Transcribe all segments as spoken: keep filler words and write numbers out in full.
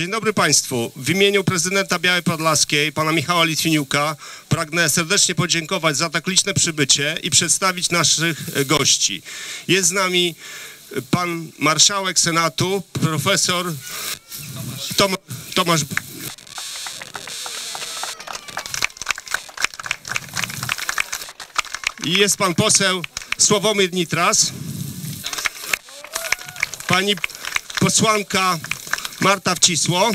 Dzień dobry Państwu. W imieniu prezydenta Białej Podlaskiej, pana Michała Litwiniuka, pragnę serdecznie podziękować za tak liczne przybycie i przedstawić naszych gości. Jest z nami pan marszałek Senatu, profesor Tom, Tomasz... I jest pan poseł Sławomir Nitras, pani posłanka Marta Wcisło.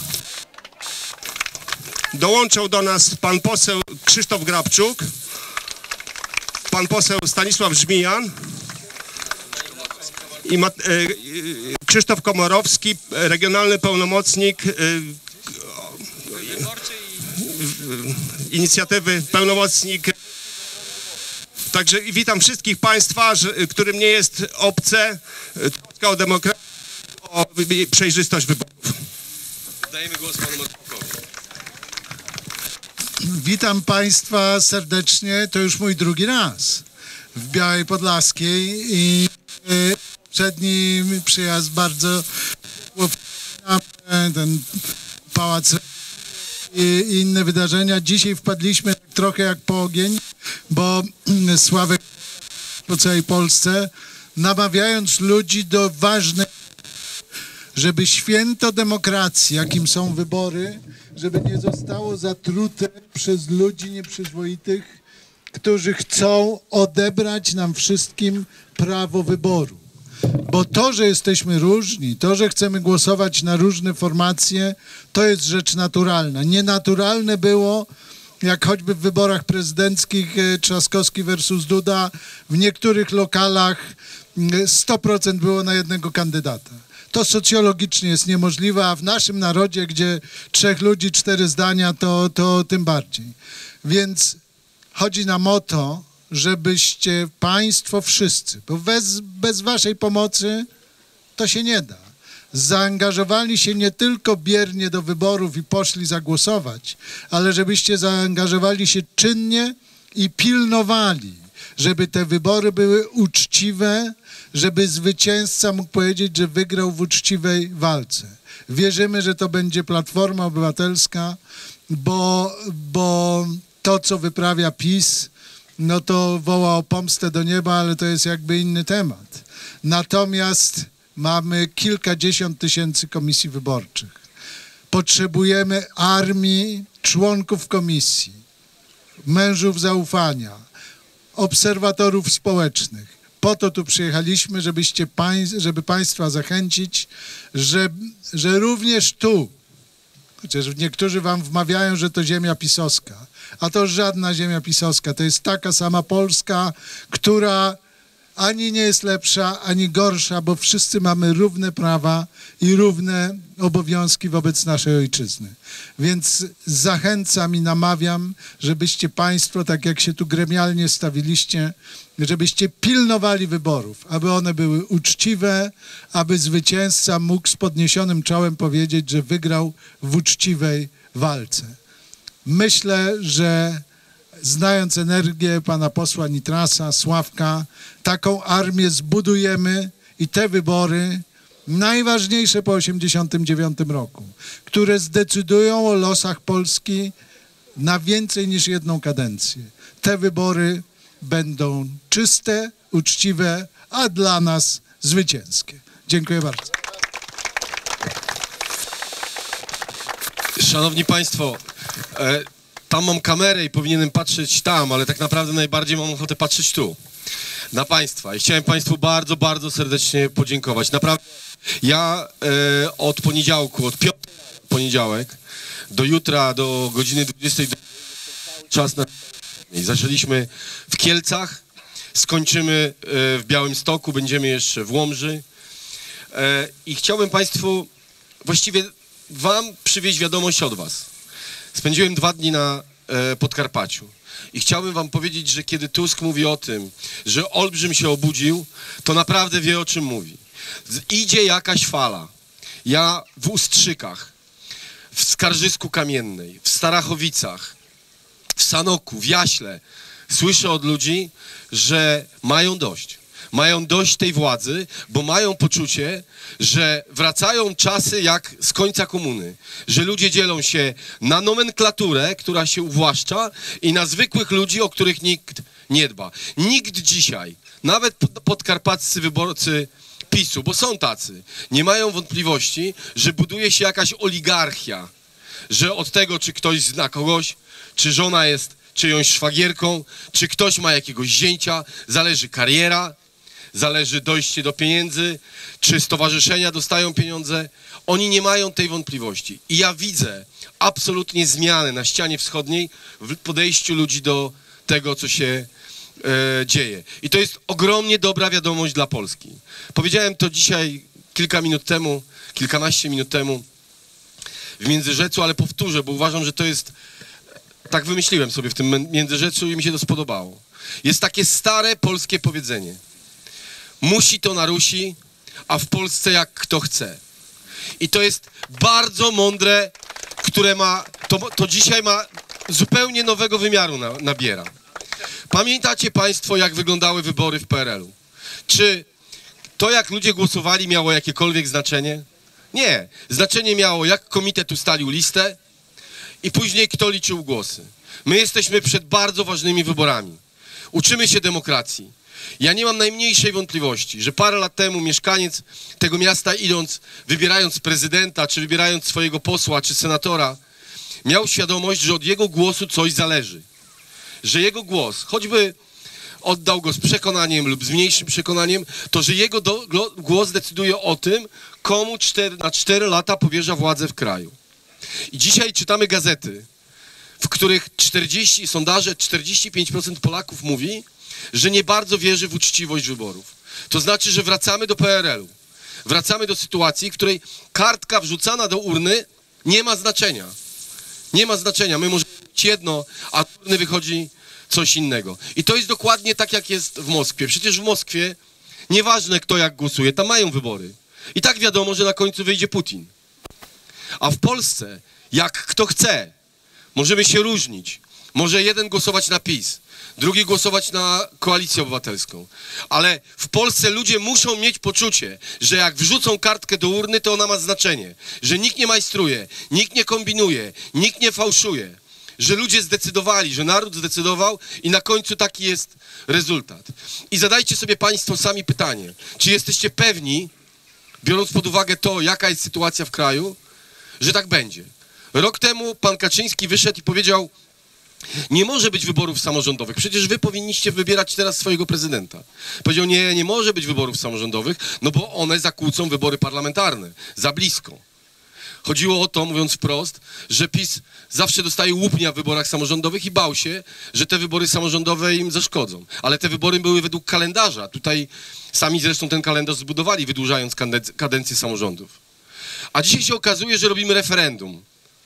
Dołączał do nas pan poseł Krzysztof Grabczuk, pan poseł Stanisław Żmijan i Ma, e, Krzysztof Komorowski, regionalny pełnomocnik e, inicjatywy pełnomocnik. Także witam wszystkich Państwa, że, którym nie jest obce troska o demokrację, o przejrzystość wyborów. Dajemy głos panu marszałkowi. Witam Państwa serdecznie, to już mój drugi raz w Białej Podlaskiej i y, poprzedni przyjazd bardzo ten pałac i, i inne wydarzenia. Dzisiaj wpadliśmy trochę jak po ogień, bo Sławek po całej Polsce, namawiając ludzi do ważnej, żeby święto demokracji, jakim są wybory, żeby nie zostało zatrute przez ludzi nieprzyzwoitych, którzy chcą odebrać nam wszystkim prawo wyboru. Bo to, że jesteśmy różni, to, że chcemy głosować na różne formacje, to jest rzecz naturalna. Nienaturalne było, jak choćby w wyborach prezydenckich Trzaskowski versus Duda, w niektórych lokalach sto procent było na jednego kandydata. To socjologicznie jest niemożliwe, a w naszym narodzie, gdzie trzech ludzi, cztery zdania, to, to tym bardziej. Więc chodzi nam o to, żebyście Państwo wszyscy, bo bez, bez Waszej pomocy to się nie da, zaangażowali się nie tylko biernie do wyborów i poszli zagłosować, ale żebyście zaangażowali się czynnie i pilnowali, żeby te wybory były uczciwe, żeby zwycięzca mógł powiedzieć, że wygrał w uczciwej walce. Wierzymy, że to będzie Platforma Obywatelska, bo, bo to, co wyprawia PiS, no to woła o pomstę do nieba, ale to jest jakby inny temat. Natomiast mamy kilkadziesiąt tysięcy komisji wyborczych. Potrzebujemy armii członków komisji, mężów zaufania, obserwatorów społecznych. Po to tu przyjechaliśmy, żebyście pań, żeby Państwa zachęcić, że, że również tu, chociaż niektórzy Wam wmawiają, że to ziemia pisowska, a to żadna ziemia pisowska, to jest taka sama Polska, która ani nie jest lepsza, ani gorsza, bo wszyscy mamy równe prawa i równe obowiązki wobec naszej ojczyzny. Więc zachęcam i namawiam, żebyście Państwo, tak jak się tu gremialnie stawiliście, żebyście pilnowali wyborów, aby one były uczciwe, aby zwycięzca mógł z podniesionym czołem powiedzieć, że wygrał w uczciwej walce. Myślę, że znając energię pana posła Nitrasa, Sławka, taką armię zbudujemy i te wybory, najważniejsze po osiemdziesiątym dziewiątym roku, które zdecydują o losach Polski na więcej niż jedną kadencję. Te wybory będą czyste, uczciwe, a dla nas zwycięskie. Dziękuję bardzo. Szanowni Państwo, e, tam mam kamerę i powinienem patrzeć tam, ale tak naprawdę najbardziej mam ochotę patrzeć tu, na Państwa. I chciałem Państwu bardzo, bardzo serdecznie podziękować. Naprawdę, ja e, od poniedziałku, od piątku poniedziałek do jutra, do godziny dwudziestej czas na... I zaczęliśmy w Kielcach, skończymy e, w Białymstoku, będziemy jeszcze w Łomży. E, I chciałbym Państwu, właściwie Wam przywieźć wiadomość od Was. Spędziłem dwa dni na e, Podkarpaciu i chciałbym wam powiedzieć, że kiedy Tusk mówi o tym, że olbrzym się obudził, to naprawdę wie, o czym mówi. Idzie jakaś fala. Ja w Ustrzykach, w Skarżysku Kamiennej, w Starachowicach, w Sanoku, w Jaśle słyszę od ludzi, że mają dość. Mają dość tej władzy, bo mają poczucie, że wracają czasy jak z końca komuny. Że ludzie dzielą się na nomenklaturę, która się uwłaszcza, i na zwykłych ludzi, o których nikt nie dba. Nikt dzisiaj, nawet podkarpaccy wyborcy PiSu, bo są tacy, nie mają wątpliwości, że buduje się jakaś oligarchia. Że od tego, czy ktoś zna kogoś, czy żona jest czyjąś szwagierką, czy ktoś ma jakiegoś zięcia, zależy kariera, zależy dojście do pieniędzy, czy stowarzyszenia dostają pieniądze. Oni nie mają tej wątpliwości. I ja widzę absolutnie zmianę na ścianie wschodniej w podejściu ludzi do tego, co się e, dzieje. I to jest ogromnie dobra wiadomość dla Polski. Powiedziałem to dzisiaj kilka minut temu, kilkanaście minut temu w Międzyrzecu, ale powtórzę, bo uważam, że to jest... Tak wymyśliłem sobie w tym Międzyrzecu i mi się to spodobało. Jest takie stare polskie powiedzenie. Musi to narusi, a w Polsce jak kto chce. I to jest bardzo mądre, które ma, to, to dzisiaj ma zupełnie nowego wymiaru na, nabiera. Pamiętacie państwo, jak wyglądały wybory w P R L-u? Czy to, jak ludzie głosowali, miało jakiekolwiek znaczenie? Nie. Znaczenie miało, jak komitet ustalił listę i później kto liczył głosy. My jesteśmy przed bardzo ważnymi wyborami. Uczymy się demokracji. Ja nie mam najmniejszej wątpliwości, że parę lat temu mieszkaniec tego miasta, idąc, wybierając prezydenta, czy wybierając swojego posła, czy senatora, miał świadomość, że od jego głosu coś zależy. Że jego głos, choćby oddał go z przekonaniem lub z mniejszym przekonaniem, to że jego do, głos decyduje o tym, komu cztery, na cztery lata powierza władzę w kraju. I dzisiaj czytamy gazety, w których czterdzieści, sondaże, czterdzieści pięć procent Polaków mówi, że nie bardzo wierzy w uczciwość wyborów. To znaczy, że wracamy do P R L-u. Wracamy do sytuacji, w której kartka wrzucana do urny nie ma znaczenia. Nie ma znaczenia. My możemy mieć jedno, a z urny wychodzi coś innego. I to jest dokładnie tak, jak jest w Moskwie. Przecież w Moskwie nieważne, kto jak głosuje, tam mają wybory. I tak wiadomo, że na końcu wyjdzie Putin. A w Polsce, jak kto chce, możemy się różnić. Może jeden głosować na PiS, drugi głosować na Koalicję Obywatelską. Ale w Polsce ludzie muszą mieć poczucie, że jak wrzucą kartkę do urny, to ona ma znaczenie. Że nikt nie majstruje, nikt nie kombinuje, nikt nie fałszuje. Że ludzie zdecydowali, że naród zdecydował i na końcu taki jest rezultat. I zadajcie sobie państwo sami pytanie, czy jesteście pewni, biorąc pod uwagę to, jaka jest sytuacja w kraju, że tak będzie. Rok temu pan Kaczyński wyszedł i powiedział: nie może być wyborów samorządowych, przecież wy powinniście wybierać teraz swojego prezydenta. Powiedział: nie, nie może być wyborów samorządowych, no bo one zakłócą wybory parlamentarne, za blisko. Chodziło o to, mówiąc wprost, że PiS zawsze dostaje łupnia w wyborach samorządowych i bał się, że te wybory samorządowe im zaszkodzą. Ale te wybory były według kalendarza. Tutaj sami zresztą ten kalendarz zbudowali, wydłużając kadencję samorządów. A dzisiaj się okazuje, że robimy referendum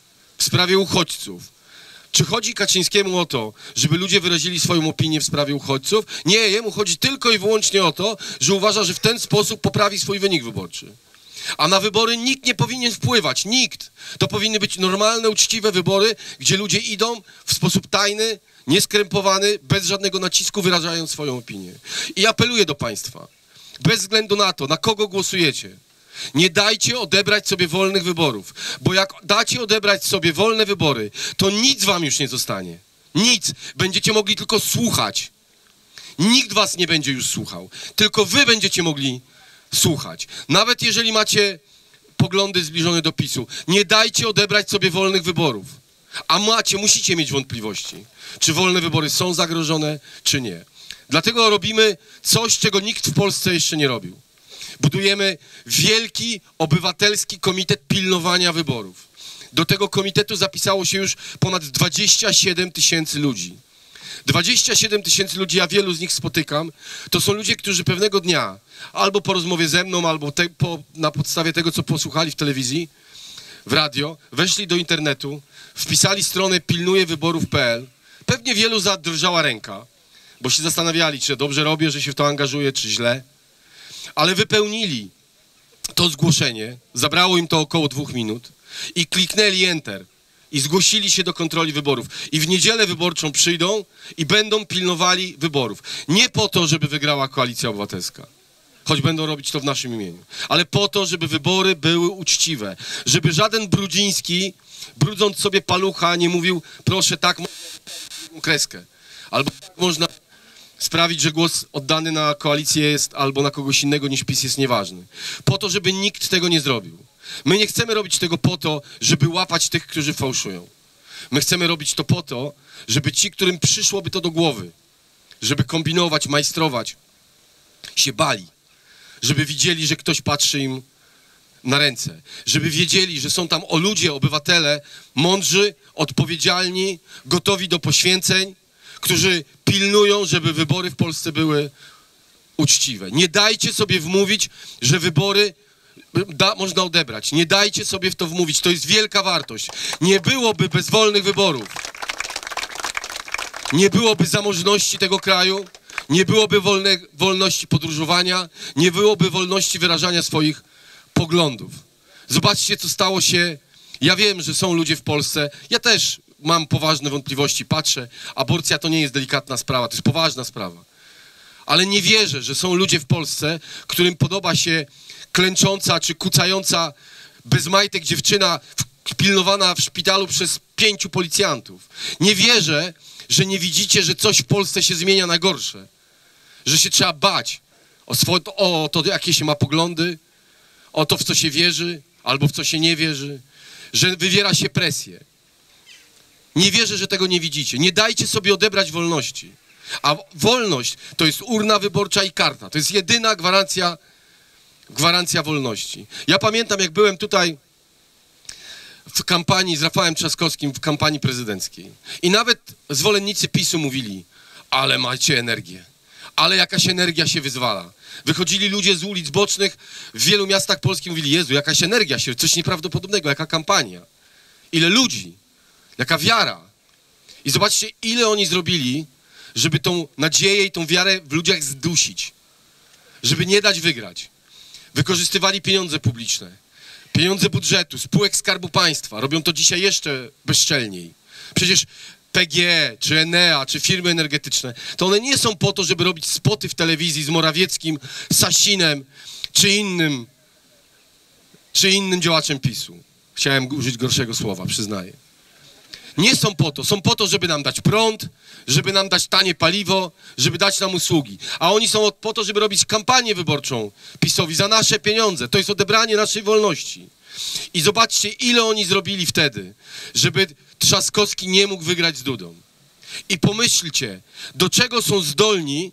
w sprawie uchodźców. Czy chodzi Kaczyńskiemu o to, żeby ludzie wyrazili swoją opinię w sprawie uchodźców? Nie, jemu chodzi tylko i wyłącznie o to, że uważa, że w ten sposób poprawi swój wynik wyborczy. A na wybory nikt nie powinien wpływać, nikt. To powinny być normalne, uczciwe wybory, gdzie ludzie idą w sposób tajny, nieskrępowany, bez żadnego nacisku, wyrażają swoją opinię. I apeluję do państwa, bez względu na to, na kogo głosujecie, nie dajcie odebrać sobie wolnych wyborów, bo jak dacie odebrać sobie wolne wybory, to nic wam już nie zostanie. Nic. Będziecie mogli tylko słuchać. Nikt was nie będzie już słuchał. Tylko wy będziecie mogli słuchać. Nawet jeżeli macie poglądy zbliżone do PiSu, nie dajcie odebrać sobie wolnych wyborów. A macie, musicie mieć wątpliwości, czy wolne wybory są zagrożone, czy nie. Dlatego robimy coś, czego nikt w Polsce jeszcze nie robił. Budujemy wielki, obywatelski komitet pilnowania wyborów. Do tego komitetu zapisało się już ponad dwadzieścia siedem tysięcy ludzi. dwadzieścia siedem tysięcy ludzi, ja wielu z nich spotykam, to są ludzie, którzy pewnego dnia, albo po rozmowie ze mną, albo te, po, na podstawie tego, co posłuchali w telewizji, w radio, weszli do internetu, wpisali stronę pilnuje wyborów kropka p l. Pewnie wielu zadrżała ręka, bo się zastanawiali, czy dobrze robię, że się w to angażuję, czy źle. Ale wypełnili to zgłoszenie, zabrało im to około dwóch minut i kliknęli Enter. i zgłosili się do kontroli wyborów. I w niedzielę wyborczą przyjdą i będą pilnowali wyborów. Nie po to, żeby wygrała Koalicja Obywatelska, choć będą robić to w naszym imieniu, ale po to, żeby wybory były uczciwe. Żeby żaden Brudziński, brudząc sobie palucha, nie mówił, proszę, tak można kreskę. Albo tak można sprawić, że głos oddany na koalicję jest albo na kogoś innego niż PiS jest nieważny. Po to, żeby nikt tego nie zrobił. My nie chcemy robić tego po to, żeby łapać tych, którzy fałszują. My chcemy robić to po to, żeby ci, którym przyszłoby to do głowy, żeby kombinować, majstrować, się bali. Żeby widzieli, że ktoś patrzy im na ręce. Żeby wiedzieli, że są tam o ludzie, obywatele, mądrzy, odpowiedzialni, gotowi do poświęceń, którzy pilnują, żeby wybory w Polsce były uczciwe. Nie dajcie sobie wmówić, że wybory da, można odebrać. Nie dajcie sobie w to wmówić. To jest wielka wartość. Nie byłoby bez wolnych wyborów. Nie byłoby zamożności tego kraju. Nie byłoby wolne, wolności podróżowania. Nie byłoby wolności wyrażania swoich poglądów. Zobaczcie, co stało się. Ja wiem, że są ludzie w Polsce. Ja też mam poważne wątpliwości. Patrzę. Aborcja to nie jest delikatna sprawa. To jest poważna sprawa. Ale nie wierzę, że są ludzie w Polsce, którym podoba się klęcząca czy kucająca bez majtek dziewczyna w, pilnowana w szpitalu przez pięciu policjantów. Nie wierzę, że nie widzicie, że coś w Polsce się zmienia na gorsze. Że się trzeba bać o, swoje, o to, jakie się ma poglądy, o to, w co się wierzy, albo w co się nie wierzy, że wywiera się presję. Nie wierzę, że tego nie widzicie. Nie dajcie sobie odebrać wolności. A wolność to jest urna wyborcza i karta. To jest jedyna gwarancja, gwarancja wolności. Ja pamiętam, jak byłem tutaj w kampanii z Rafałem Trzaskowskim, w kampanii prezydenckiej. I nawet zwolennicy PiSu mówili, ale macie energię. Ale jakaś energia się wyzwala. Wychodzili ludzie z ulic bocznych w wielu miastach polskich, mówili, Jezu, jakaś energia się, coś nieprawdopodobnego, jaka kampania. Ile ludzi, jaka wiara. I zobaczcie, ile oni zrobili, żeby tą nadzieję i tą wiarę w ludziach zdusić. Żeby nie dać wygrać. Wykorzystywali pieniądze publiczne, pieniądze budżetu, spółek Skarbu Państwa. Robią to dzisiaj jeszcze bezczelniej. Przecież P G E, czy Enea, czy firmy energetyczne, to one nie są po to, żeby robić spoty w telewizji z Morawieckim, Sasinem, czy innym, czy innym działaczem PiSu. Chciałem użyć gorszego słowa, przyznaję. Nie są po to. Są po to, żeby nam dać prąd, żeby nam dać tanie paliwo, żeby dać nam usługi. A oni są po to, żeby robić kampanię wyborczą PiS-owi za nasze pieniądze. To jest odebranie naszej wolności. I zobaczcie, ile oni zrobili wtedy, żeby Trzaskowski nie mógł wygrać z Dudą. I pomyślcie, do czego są zdolni,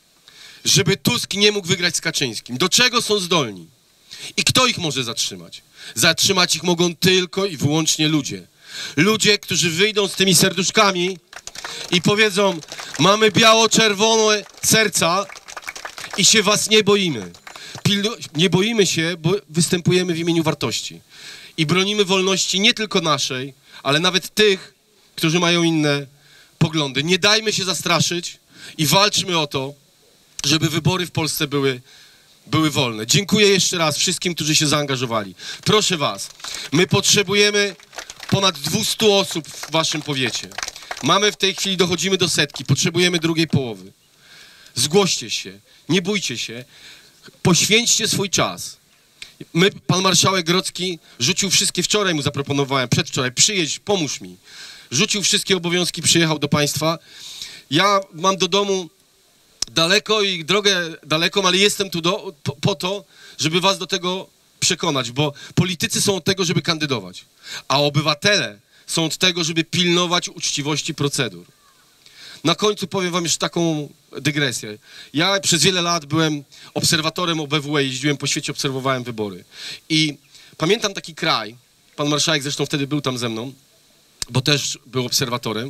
żeby Tusk nie mógł wygrać z Kaczyńskim. Do czego są zdolni? I kto ich może zatrzymać? Zatrzymać ich mogą tylko i wyłącznie ludzie. Ludzie, którzy wyjdą z tymi serduszkami i powiedzą, mamy biało-czerwone serca i się was nie boimy. Pilno, nie boimy się, bo występujemy w imieniu wartości. I bronimy wolności nie tylko naszej, ale nawet tych, którzy mają inne poglądy. Nie dajmy się zastraszyć i walczmy o to, żeby wybory w Polsce były, były wolne. Dziękuję jeszcze raz wszystkim, którzy się zaangażowali. Proszę was, my potrzebujemy ponad dwieście osób w waszym powiecie. Mamy w tej chwili, dochodzimy do setki, potrzebujemy drugiej połowy. Zgłoście się, nie bójcie się, poświęćcie swój czas. My, pan marszałek Grodzki rzucił wszystkie, wczoraj mu zaproponowałem, przedwczoraj, przyjedź, pomóż mi. Rzucił wszystkie obowiązki, przyjechał do państwa. Ja mam do domu daleko i drogę daleką, ale jestem tu do, po, po to, żeby was do tego przekonać, bo politycy są od tego, żeby kandydować, a obywatele są od tego, żeby pilnować uczciwości procedur. Na końcu powiem wam jeszcze taką dygresję. Ja przez wiele lat byłem obserwatorem O B W E, jeździłem po świecie, obserwowałem wybory. I pamiętam taki kraj, pan marszałek zresztą wtedy był tam ze mną, bo też był obserwatorem,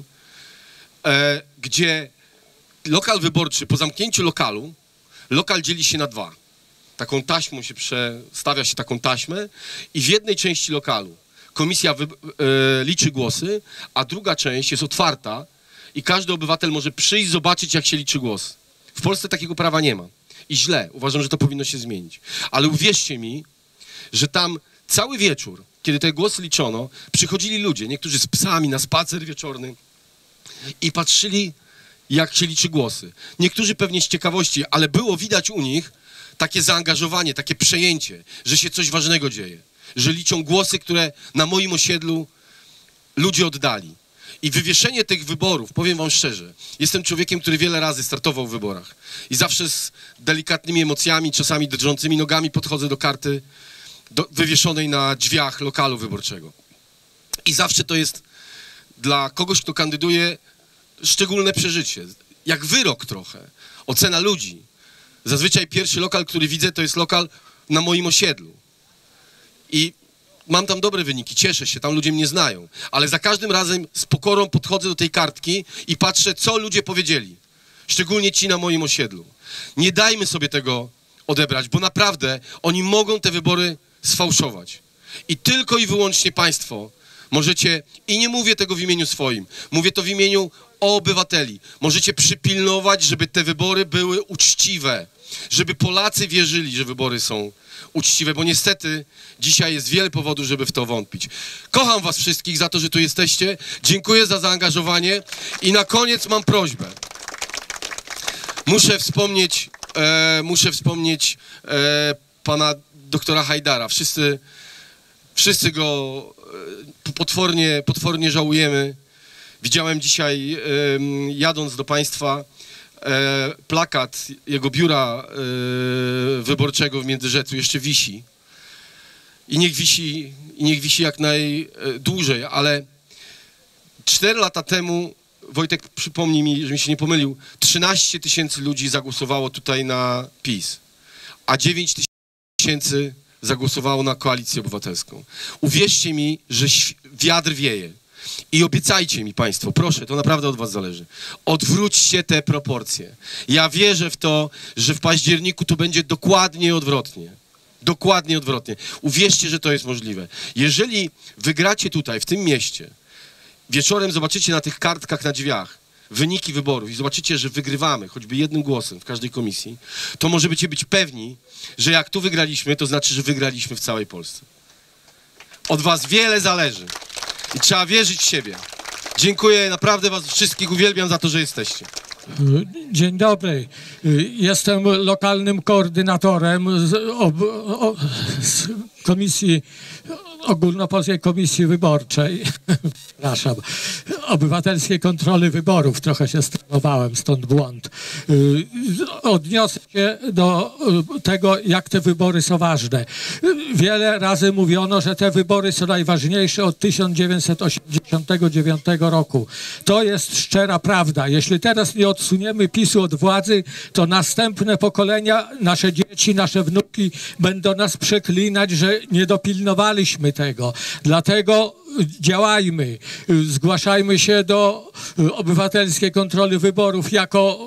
e, gdzie lokal wyborczy, po zamknięciu lokalu, lokal dzieli się na dwa. Taką taśmą się przestawia się taką taśmę i w jednej części lokalu komisja wy, e, liczy głosy, a druga część jest otwarta i każdy obywatel może przyjść, zobaczyć, jak się liczy głos. W Polsce takiego prawa nie ma. I źle. Uważam, że to powinno się zmienić. Ale uwierzcie mi, że tam cały wieczór, kiedy te głosy liczono, przychodzili ludzie, niektórzy z psami na spacer wieczorny i patrzyli, jak się liczy głosy. Niektórzy pewnie z ciekawości, ale było widać u nich takie zaangażowanie, takie przejęcie, że się coś ważnego dzieje, że liczą głosy, które na moim osiedlu ludzie oddali. I wywieszenie tych wyborów, powiem wam szczerze, jestem człowiekiem, który wiele razy startował w wyborach i zawsze z delikatnymi emocjami, czasami drżącymi nogami podchodzę do karty do, wywieszonej na drzwiach lokalu wyborczego. I zawsze to jest dla kogoś, kto kandyduje, szczególne przeżycie, jak wyrok trochę, ocena ludzi. Zazwyczaj pierwszy lokal, który widzę, to jest lokal na moim osiedlu. I mam tam dobre wyniki, cieszę się, tam ludzie mnie znają, ale za każdym razem z pokorą podchodzę do tej kartki i patrzę, co ludzie powiedzieli, szczególnie ci na moim osiedlu. Nie dajmy sobie tego odebrać, bo naprawdę oni mogą te wybory sfałszować. I tylko i wyłącznie państwo możecie, i nie mówię tego w imieniu swoim, mówię to w imieniu obywateli, możecie przypilnować, żeby te wybory były uczciwe, żeby Polacy wierzyli, że wybory są uczciwe, bo niestety dzisiaj jest wiele powodów, żeby w to wątpić. Kocham was wszystkich za to, że tu jesteście. Dziękuję za zaangażowanie i na koniec mam prośbę. Muszę wspomnieć, e, muszę wspomnieć e, pana doktora Hajdara. Wszyscy, wszyscy go e, potwornie, potwornie żałujemy. Widziałem dzisiaj, e, jadąc do państwa, E, plakat jego biura e, wyborczego w Międzyrzeczu jeszcze wisi. I niech wisi, i niech wisi jak najdłużej, ale cztery lata temu, Wojtek przypomnij mi, żebym się nie pomylił, trzynaście tysięcy ludzi zagłosowało tutaj na PiS, a dziewięć tysięcy zagłosowało na Koalicję Obywatelską. Uwierzcie mi, że wiatr wieje. I obiecajcie mi państwo, proszę, to naprawdę od was zależy, odwróćcie te proporcje. Ja wierzę w to, że w październiku tu będzie dokładnie odwrotnie. Dokładnie odwrotnie. Uwierzcie, że to jest możliwe. Jeżeli wygracie tutaj, w tym mieście, wieczorem zobaczycie na tych kartkach na drzwiach wyniki wyborów i zobaczycie, że wygrywamy choćby jednym głosem w każdej komisji, to możecie być pewni, że jak tu wygraliśmy, to znaczy, że wygraliśmy w całej Polsce. Od was wiele zależy. I trzeba wierzyć w siebie. Dziękuję, naprawdę was wszystkich uwielbiam za to, że jesteście. Dzień dobry. Jestem lokalnym koordynatorem z, ob, o, z Komisji, Ogólnopolskiej Komisji Wyborczej, przepraszam, Obywatelskiej Kontroli Wyborów. Trochę się strenowałem, stąd błąd. Odniosę się do tego, jak te wybory są ważne. Wiele razy mówiono, że te wybory są najważniejsze od tysiąc dziewięćset osiemdziesiątego dziewiątego roku. To jest szczera prawda. Jeśli teraz nie odsuniemy PiSu od władzy, to następne pokolenia, nasze dzieci, nasze wnuki będą nas przeklinać, że nie dopilnowaliśmy tego. Dlatego działajmy, zgłaszajmy się do Obywatelskiej Kontroli Wyborów jako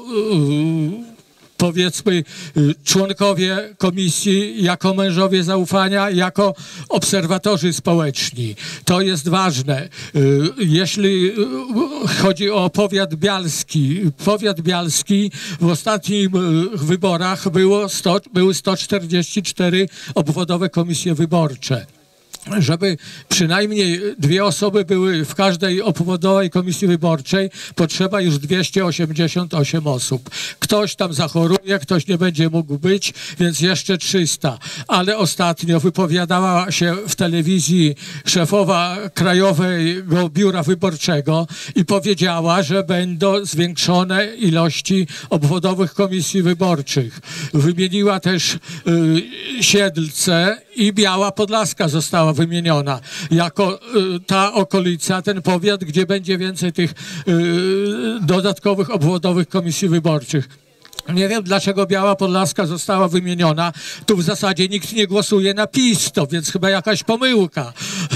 powiedzmy członkowie komisji, jako mężowie zaufania, jako obserwatorzy społeczni. To jest ważne. Jeśli chodzi o powiat bialski, powiat bialski w ostatnich wyborach było sto, były sto czterdzieści cztery obwodowe komisje wyborcze. Żeby przynajmniej dwie osoby były w każdej obwodowej komisji wyborczej, potrzeba już dwieście osiemdziesiąt osiem osób. Ktoś tam zachoruje, ktoś nie będzie mógł być, więc jeszcze trzysta. Ale ostatnio wypowiadała się w telewizji szefowa Krajowego Biura Wyborczego i powiedziała, że będą zwiększone ilości obwodowych komisji wyborczych. Wymieniła też y, Siedlce i Biała Podlaska została wymieniona jako y, ta okolica, ten powiat, gdzie będzie więcej tych y, dodatkowych obwodowych komisji wyborczych. Nie wiem, dlaczego Biała Podlaska została wymieniona. Tu w zasadzie nikt nie głosuje na PiS, to więc chyba jakaś pomyłka.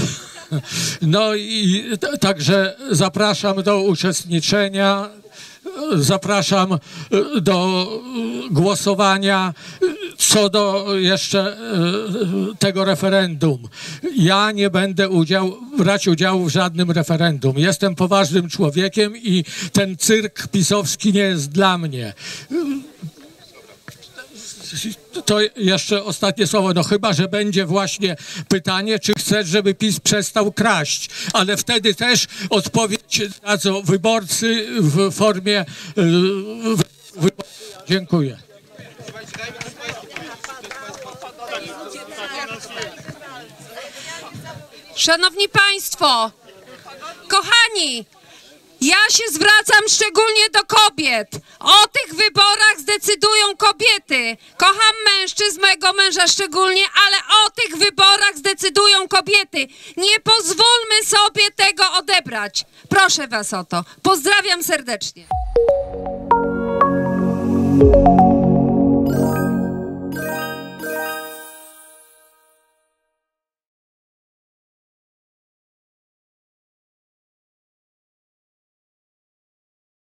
No i także zapraszam do uczestniczenia. Zapraszam do głosowania co do jeszcze tego referendum. Ja nie będę udział, brać udziału w żadnym referendum. Jestem poważnym człowiekiem i ten cyrk pisowski nie jest dla mnie. to jeszcze ostatnie słowo, no chyba, że będzie właśnie pytanie, czy chcesz, żeby PiS przestał kraść, ale wtedy też odpowiedź dadzą wyborcy w formie wy... Dziękuję. Szanowni Państwo, kochani, ja się zwracam szczególnie do kobiet. O tych wyborach zdecydują kobiety. Kocham mężczyzn, mojego męża szczególnie, ale o tych wyborach zdecydują kobiety. Nie pozwólmy sobie tego odebrać. Proszę Was o to. Pozdrawiam serdecznie.